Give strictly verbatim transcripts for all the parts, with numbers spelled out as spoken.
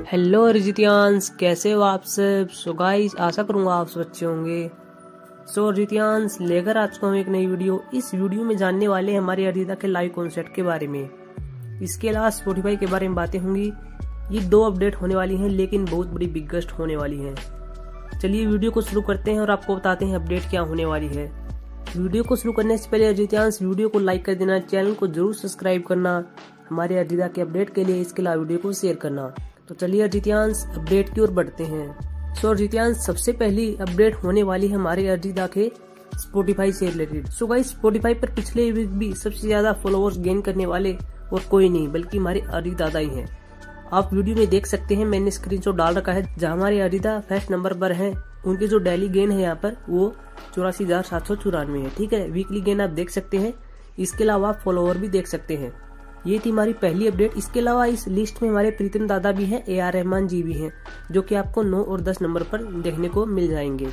Hello अर्जितियांस, कैसे हो आप सब। सो गाइस, आशा करूंगा आप सब अच्छे होंगे। सो अर्जितियांस, लेकर आ चुका हूँ एक नई वीडियो। इस वीडियो में जानने वाले हैं हमारे अर्जिता के लाइव कॉन्सर्ट के बारे में। इसके अलावा स्पॉटिफाई के बारे में बातें होंगी। ये दो अपडेट होने वाली हैं, लेकिन बहुत बड़ी बिगेस्ट होने वाली हैं। चलिए वीडियो को शुरू करते हैं और आपको बताते हैं अपडेट क्या होने वाली है। वीडियो को शुरू करने से पहले अर्जितियांस, वीडियो को लाइक कर देना, चैनल को जरूर सब्सक्राइब करना हमारे अर्जिता के अपडेट के लिए। इसके अलावा वीडियो को शेयर करना। तो चलिए अर्जितियांस, अपडेट की ओर बढ़ते हैं। सो अर्जितियांस, सबसे पहली अपडेट होने वाली है हमारे अर्जिता के स्पॉटिफाई से रिलेटेड। सो गाइस, स्पॉटिफाई पर पिछले वीक भी सबसे ज्यादा फॉलोअर्स गेन करने वाले और कोई नहीं बल्कि हमारे अर्जिता दादा ही हैं। आप वीडियो में देख सकते हैं, मैंने स्क्रीनशॉट डाल रखा है जहाँ हमारे अर्जिता फर्स्ट नंबर पर हैं। उनके जो डेली गेन है यहाँ पर वो चौरासी हजार सात सौ चौरानवे है। ठीक है, वीकली गेन आप देख सकते हैं। इसके अलावा आप फॉलोअर भी देख सकते हैं। ये थी हमारी पहली अपडेट। इसके अलावा इस लिस्ट में हमारे प्रीतम दादा भी हैं, ए आर रहमान जी भी हैं, जो कि आपको नौ और दस नंबर पर देखने को मिल जाएंगे।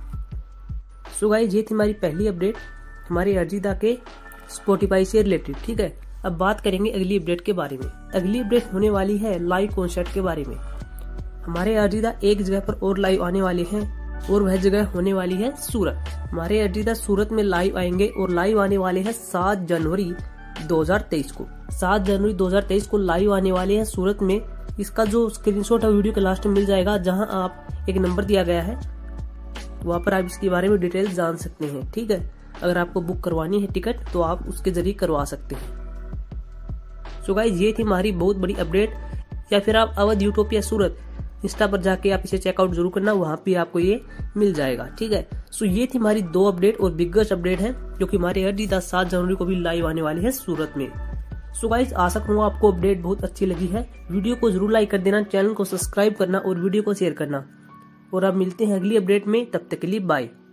सो गाइस, ये थी हमारी पहली अपडेट हमारे अर्जिता के स्पॉटिफाई से रिलेटेड। ठीक है, अब बात करेंगे अगली अपडेट के बारे में। अगली अपडेट होने वाली है लाइव कॉन्सर्ट के बारे में। हमारे अर्जिता एक जगह पर और लाइव आने वाले हैं और वह जगह होने वाली है सूरत। हमारे अर्जिता सूरत में लाइव आएंगे और लाइव आने वाले हैं सात जनवरी दो हज़ार तेईस को। सात जनवरी दो हज़ार तेईस को लाइव आने वाले हैं सूरत में। इसका जो स्क्रीनशॉट है वीडियो के लास्ट में मिल जाएगा, जहां आप एक नंबर दिया गया है, वहां पर आप इसके बारे में डिटेल जान सकते हैं। ठीक है, अगर आपको बुक करवानी है टिकट तो आप उसके जरिए करवा सकते हैं। सो गाइस, ये थी हमारी बहुत बड़ी अपडेट। या फिर आप अवध यूटोपिया सूरत इंस्टा पर जाके आप इसे चेकआउट जरूर करना, वहां पे आपको ये मिल जाएगा। ठीक है, सो ये थी हमारी दो अपडेट और बिगेस्ट अपडेट है, जो कि हमारे अर्जिता सात जनवरी को भी लाइव आने वाले हैं सूरत में। सो गाइस, आशा करूंगा आपको अपडेट बहुत अच्छी लगी है। वीडियो को जरूर लाइक कर देना, चैनल को सब्सक्राइब करना और वीडियो को शेयर करना। और अब मिलते हैं अगली अपडेट में, तब तक के लिए बाय।